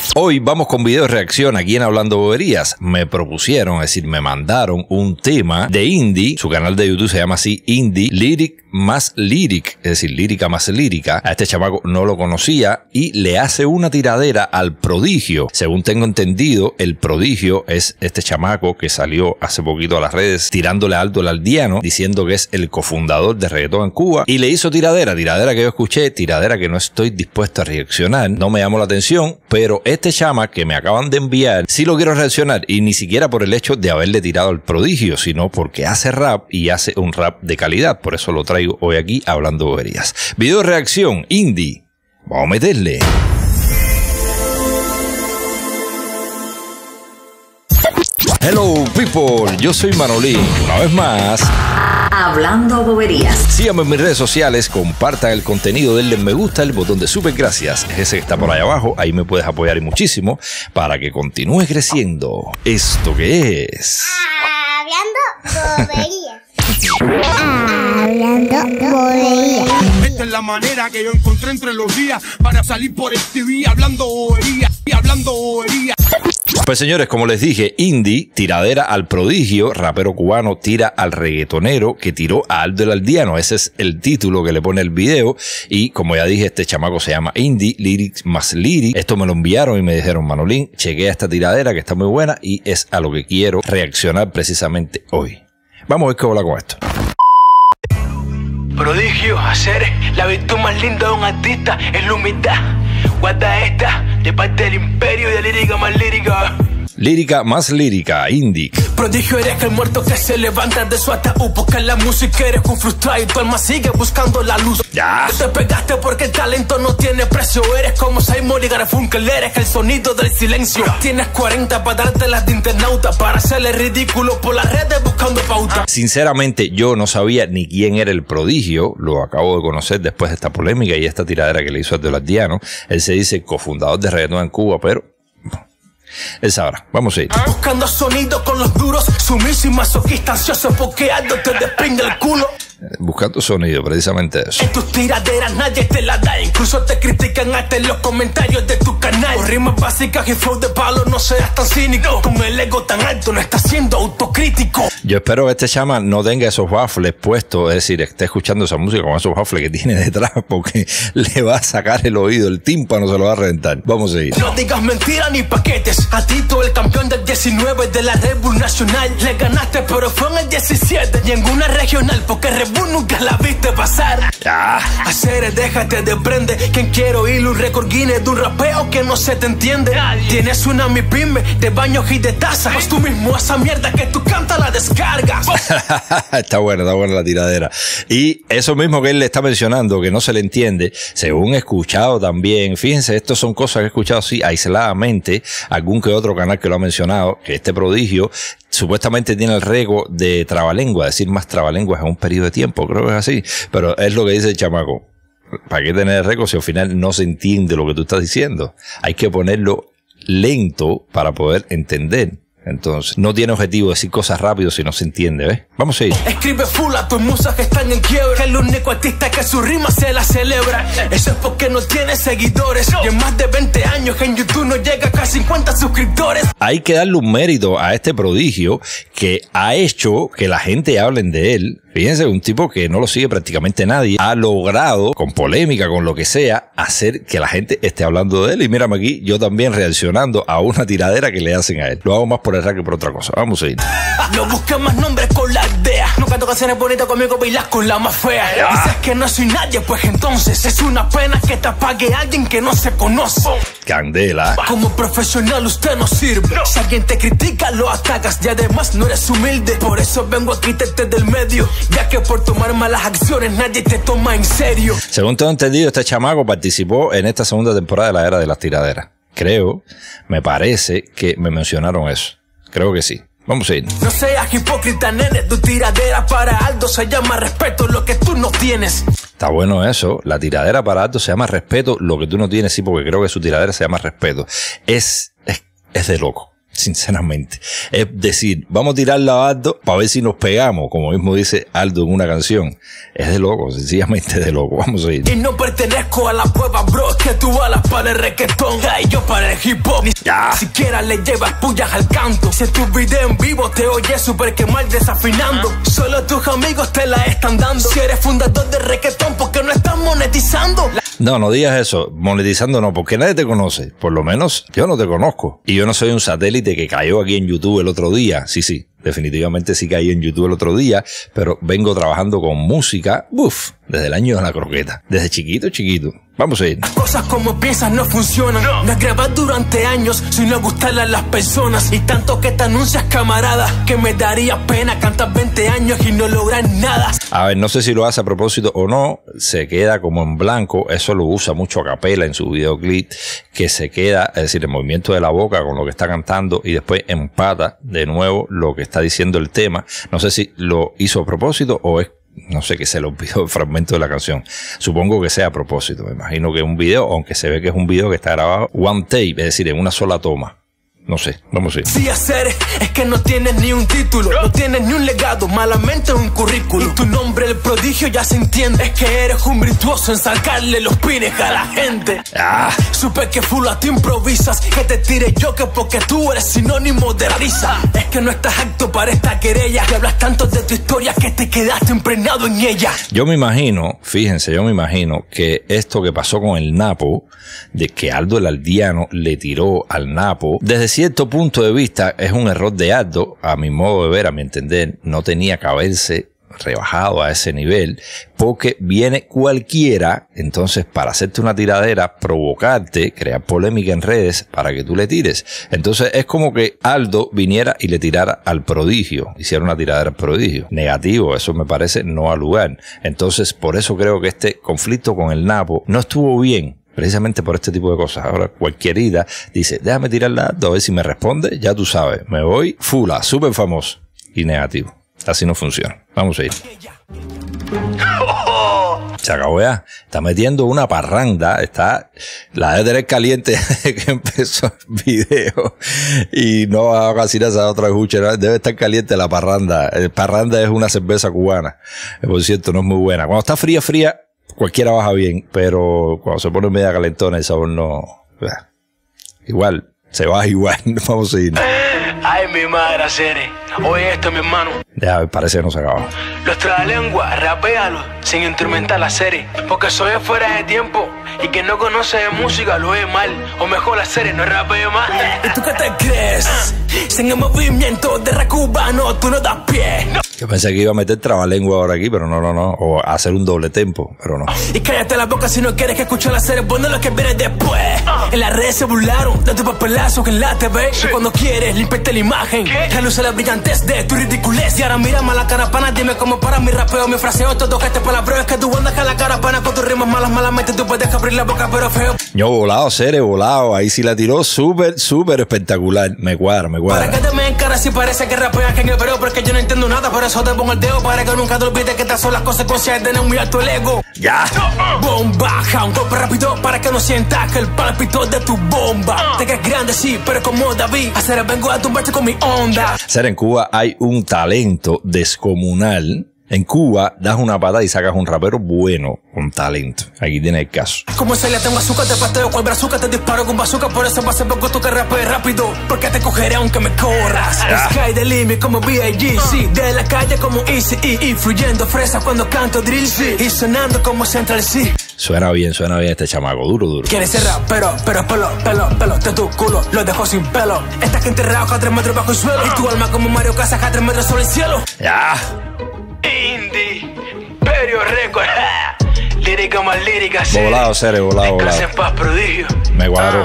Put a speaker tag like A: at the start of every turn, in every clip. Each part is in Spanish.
A: Hoy vamos con video de reacción aquí en Hablando Boberías. Me propusieron, es decir, me mandaron un tema de Indy. Su canal de YouTube se llama así, Indy Lyric más Lyric, es decir, lírica más lírica. A este chamaco no lo conocía y le hace una tiradera al Prodigio. Según tengo entendido, el Prodigio es este chamaco que salió hace poquito a las redes tirándole alto al aldeano, diciendo que es el cofundador de reggaetón en Cuba, y le hizo tiradera que yo escuché, tiradera que no estoy dispuesto a reaccionar. No me llamó la atención, pero este chama que me acaban de enviar, sí lo quiero reaccionar, y ni siquiera por el hecho de haberle tirado al Prodigio, sino porque hace rap y hace un rap de calidad. Por eso lo traigo hoy aquí Hablando Boberías. Video de reacción, Indy. Vamos a meterle. Hello people, yo soy Manolín. Una vez más,
B: Hablando Boberías.
A: Síganme en mis redes sociales, compartan el contenido, denle me gusta, el botón de super gracias, es ese que está por ahí abajo, ahí me puedes apoyar y muchísimo para que continúe creciendo. ¿Esto qué es?
C: Hablando Boberías. Hablando Boberías.
D: Esta es la manera que yo encontré entre los días para salir por el TV hablando boberías y hablando boberías.
A: Pues señores, como les dije, Indy, tiradera al Prodigio, rapero cubano, tira al reggaetonero que tiró a Aldo el Aldeano. Ese es el título que le pone el video. Y como ya dije, este chamaco se llama Indy, Lyrics más Lyric. Esto me lo enviaron y me dijeron, Manolín, chequea esta tiradera que está muy buena y es a lo que quiero reaccionar precisamente hoy. Vamos a ver qué bola con esto.
E: Prodigio, hacer la virtud más linda de un artista es la humildad. Guarda esta, de parte del imperio de lírica más lírica.
A: Lírica más lírica, Indy.
E: Prodigio, eres el muerto que se levanta de su ataúd, porque en la música eres un frustrado y tu alma sigue buscando la luz.
A: Ya.
E: No te pegaste porque el talento no tiene precio. Eres como Simon y Garfunkel, eres el sonido del silencio. Tienes 40 para darte las de internauta, para hacerle ridículo por las redes buscando pauta.
A: Sinceramente, yo no sabía ni quién era el Prodigio. Lo acabo de conocer después de esta polémica y esta tiradera que le hizo Aldo el Aldeano. Él se dice cofundador de reggaetón en Cuba, pero él sabrá. Vamos a ir.
E: Buscando sonido con los duros, sumiso y masoquista, ansioso porque algo te desprende el culo.
A: Buscando sonido, precisamente eso.
E: En tus tiraderas nadie te la da, incluso te critican hasta en los comentarios de tu canal. Por rimas básicas y flow de palo, no seas tan cínico. Con el ego tan alto no estás siendo autocrítico.
A: Yo espero que este chama no tenga esos baffles puestos, es decir, esté escuchando esa música con esos baffles que tiene detrás, porque le va a sacar el oído, el tímpano se lo va a reventar. Vamos a ir.
E: No digas mentiras ni paquetes. A Tito, el campeón del 19 de la Red Bull Nacional, le ganaste pero fue en el 17 y en una regional, porque Red Bull nunca la viste pasar.
A: Ya.
E: Hacer, déjate de prende. Quien quiere oír un récord Guinness de un rapeo que no se te entiende. Tienes una mi pyme de baños y de taza. Pues tú mismo esa mierda que tú cantas la descargas.
A: Está buena la tiradera. Y eso mismo que él le está mencionando, que no se le entiende, según he escuchado también, fíjense, estas son cosas que he escuchado así aisladamente, algún que otro canal que lo ha mencionado, que este Prodigio supuestamente tiene el récord de trabalengua, decir más trabalenguas en un periodo de tiempo, creo que es así, pero es lo que dice el chamaco. ¿Para qué tener el récord si al final no se entiende lo que tú estás diciendo? Hay que ponerlo lento para poder entender. Entonces, no tiene objetivo decir cosas rápido si no se entiende, ¿ves? Vamos a ir.
E: Escribe full a tus musas que están en quiebra. El único artista que su rima se la celebra. Eso es porque no tiene seguidores. Y en más de 20 años en YouTube no llega a casi 50 suscriptores.
A: Hay que darle un mérito a este Prodigio que ha hecho que la gente hable de él. Fíjense, un tipo que no lo sigue prácticamente nadie, ha logrado, con polémica, con lo que sea, hacer que la gente esté hablando de él. Y mírame aquí, yo también reaccionando a una tiradera que le hacen a él. Lo hago más por el rap que por otra cosa. Vamos a ir.
E: No busques más nombres con la idea. No canto canciones bonitas conmigo, bailas con la más fea. Dices que no soy nadie, pues entonces es una pena que te apague alguien que no se conoce.
A: Candela.
E: Como profesional usted no sirve. Si alguien te critica, lo atacas y además no eres humilde. Por eso vengo a quitarte del medio, ya que por tomar malas acciones nadie te toma en serio.
A: Según tengo entendido, este chamaco participó en esta segunda temporada de la era de las tiraderas. Creo, me parece que me mencionaron eso. Creo que sí. Vamos a ir.
E: No seas hipócrita, nene. Tu tiradera para Aldo se llama respeto, lo que tú no tienes.
A: Está bueno eso. La tiradera para Aldo se llama respeto, lo que tú no tienes, sí, porque creo que su tiradera se llama respeto. Es de loco. sinceramente. Es decir, vamos a tirarla a Aldo para ver si nos pegamos, como mismo dice Aldo en una canción. Es de loco, sencillamente de loco. Vamos a ir.
E: Y no pertenezco a la cueva, bro, que tú balas para el reggaetón y yo para el hip hop. Ni siquiera le llevas pullas al canto. Si en tu video en vivo te oyes súper que mal desafinando, solo tus amigos te la están dando. Si eres fundador de reggaetón, ¿por qué no estás monetizando?
A: No digas eso. Monetizando no, porque nadie te conoce. Por lo menos yo no te conozco. Y yo no soy un satélite que cayó aquí en YouTube el otro día. Sí, definitivamente sí caí en YouTube el otro día, pero vengo trabajando con música, desde el año de la croqueta. Desde chiquito. Vamos a ir.
E: Cosas como piensas no funcionan. No has grabado durante años sin no gustarle a las personas. Y tanto que te anuncias, camarada, que me daría pena cantar 20 años y no lograr nada.
A: A ver, no sé si lo hace a propósito o no. Se queda como en blanco. Eso lo usa mucho a capela en su videoclip. Que se queda, es decir, el movimiento de la boca con lo que está cantando. Y después empata de nuevo lo que está diciendo el tema. No sé si lo hizo a propósito o es, no sé, que se le olvidó el fragmento de la canción. Supongo que sea a propósito. Me imagino que es un video, aunque se ve que es un video que está grabado one take, es decir, en una sola toma. No sé, vamos a ir.
E: Sí, hacer es que no tienes ni un título, no tienes ni un legado, malamente un currículum. Y tu nombre, el prodigio, ya se entiende. Es que eres un virtuoso en sacarle los pines a la gente. Supe que full a ti improvisas, que te tire yo que porque tú eres sinónimo de risa. Es que no estás apto para esta querella, que hablas tanto de tu historia que te quedaste impregnado en ella.
A: Yo me imagino, fíjense, que esto que pasó con el Napo, de que Aldo el Aldeano le tiró al Napo, desde cierto punto de vista es un error de Aldo, a mi modo de ver, a mi entender. No tenía que haberse rebajado a ese nivel, porque viene cualquiera, entonces para hacerte una tiradera, provocarte, crear polémica en redes para que tú le tires. Entonces es como que Aldo viniera y le tirara al prodigio, hiciera una tiradera al prodigio. Negativo, eso me parece no al lugar. Entonces por eso creo que este conflicto con el Napo no estuvo bien, precisamente por este tipo de cosas. Ahora cualquier ida dice, déjame tirarla a ver si me responde, ya tú sabes, me voy fula, súper famoso y negativo. Así no funciona. Vamos a ir. Se acabó ya. Está metiendo una parranda. La de tener caliente desde que empezó el video. Y no va a casi esa otra escucha. Debe estar caliente la parranda. Parranda es una cerveza cubana. Por cierto, no es muy buena. Cuando está fría, cualquiera baja bien. Pero cuando se pone media calentona, el sabor no. Igual, se baja igual. Vamos a ir.
E: Ay, mi madre, Cere. Oye esto, mi hermano.
A: Ya, parece que no se acaba.
E: Los trabalenguas, rapéalo sin instrumental la serie. Porque soy fuera de tiempo y quien no conoce de música lo ve mal. O mejor la serie no rapee más. ¿Y tú qué te crees? Sin el movimiento de rap cubano tú no das pie.
A: Yo pensé que iba a meter trabalengua ahora aquí, pero no. O hacer un doble tempo, pero no.
E: Y cállate la boca si no quieres que escuche la serie. Bueno, lo que viene después. En las redes se burlaron de tu papelazo que en la TV. Y cuando quieres, límpiate la imagen. La luz de la brillantez de tu ridiculez. Y ahora mira mala cara pana, dime cómo para mi rapeo, mi fraseo, todo que este palabra es que tú andas con la cara pana con tus rimas malamente tú puedes abrir la boca, pero feo.
A: Yo volado, Cere, volado. Ahí sí la tiró súper espectacular. Me cuadra.
E: Para que te me encara si parece que rapeas que en el vereo, porque yo no entiendo nada, por eso te pongo el dedo para que nunca te olvides que estas son las consecuencias de tener muy alto el ego.
A: Ya.
E: Bomba, un golpe rápido para que no sientas que el palpito de tu bomba. Te quedas grande, sí, pero como David, hacer vengo a tumbarte con mi onda.
A: Cere, en Cuba hay un talento descomunal. En Cuba das una patada y sacas un rapero bueno con talento. Aquí tienes el caso.
E: Como se le tengo azúcar, te pateo con el brazuca, te disparo con bazooka. Por eso va a ser poco tú que rapees rápido, porque te cogeré aunque me corras. Sky the limit como B.I.G. Sí, de la calle como Easy E. Fluyendo fresa cuando canto drill C. Y sonando como Central C.
A: Suena bien este chamaco, duro.
E: Quieres ser rapero, pero pelo de tu culo, lo dejo sin pelo. Estás enterrado a 3 metros bajo el suelo. Y tu alma como Mario Casas a 3 metros sobre el cielo.
A: Ya.
E: Indie, Imperio Record, lírica más lírica, sí.
A: Volado, Cere, volado.
E: En paz, prodigio.
A: Me cuadró.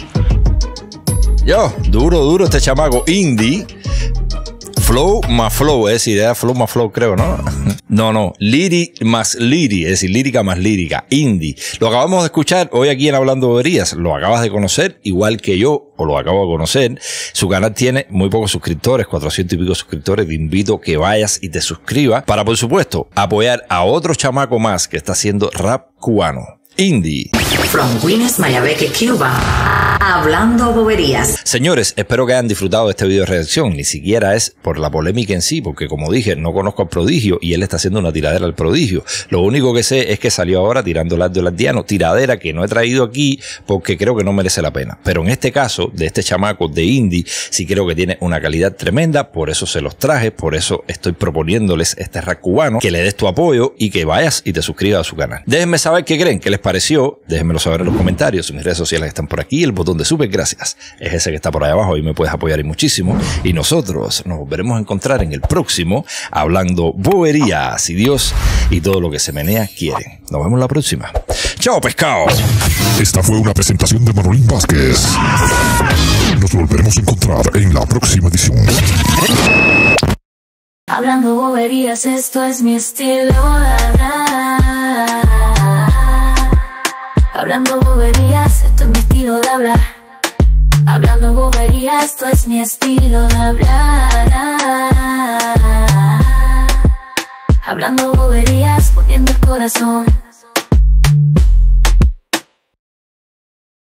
A: Yo, duro este chamaco. Indie. Flow más flow, es decir, era flow más flow, creo, ¿no? No, lyric más lyric, es decir, lírica más lírica, indie. Lo acabamos de escuchar hoy aquí en Hablando Boberías, lo acabas de conocer, igual que yo, o lo acabo de conocer. Su canal tiene muy pocos suscriptores, 400 y pico suscriptores. Te invito a que vayas y te suscribas para, por supuesto, apoyar a otro chamaco más que está haciendo rap cubano. Indie.
B: From Guinness, Mayabeque, Cuba. Hablando boberías.
A: Señores, espero que hayan disfrutado de este video de reacción. Ni siquiera es por la polémica en sí, porque como dije, no conozco al Prodigio y él está haciendo una tiradera al Prodigio. Lo único que sé es que salió ahora tirando Lardo Lardiano, tiradera que no he traído aquí porque creo que no merece la pena. Pero en este caso, de este chamaco de indie, sí creo que tiene una calidad tremenda, por eso se los traje, por eso estoy proponiéndoles este rap cubano, que le des tu apoyo y que vayas y te suscribas a su canal. Déjenme saber qué creen, qué les pareció, déjenmelo saber en los comentarios, mis redes sociales están por aquí, el botón de super gracias es ese que está por ahí abajo y me puedes apoyar y muchísimo. Y nosotros nos volveremos a encontrar en el próximo Hablando Boberías, si Dios y todo lo que se menea quieren. Nos vemos la próxima. ¡Chao, pescado!
F: Esta fue una presentación de Manolín Vázquez. Nos volveremos a encontrar en la próxima edición.
G: Hablando boberías, esto es mi estilo de hablar. Hablando boberías, esto es mi estilo de hablar. Hablando boberías, esto es mi estilo de hablar. Hablando boberías, poniendo el corazón.